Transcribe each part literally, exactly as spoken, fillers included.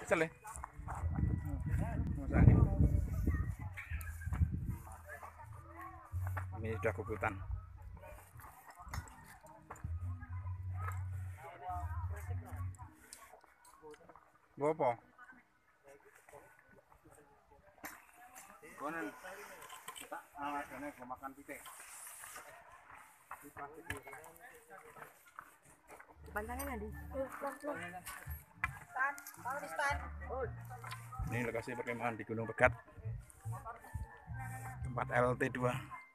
Kesel ya? Ini sudah kukutan. Apa? Konen tak alasane go makan pitik. Pantangan nanti. Ini lokasi perkemahan di Gunung Pegat, tempat L T dua,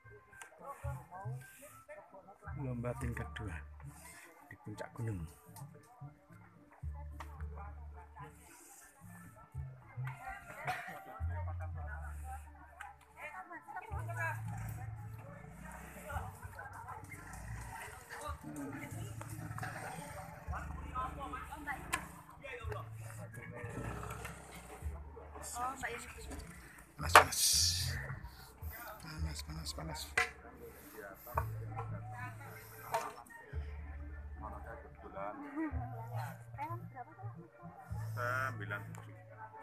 lomba tingkat dua di puncak gunung. Panas, panas, panas, panas, panas. Sembilan tujuh.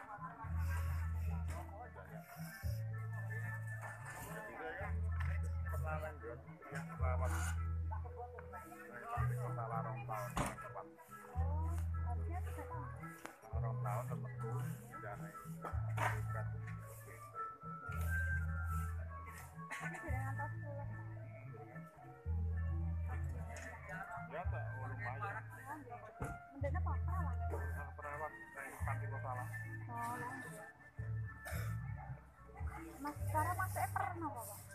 Ya tak lumayan. Mendena apa perawat? Perawat kayak panti kosala. Oh, Mas, cara masuknya pernah apa, Pak?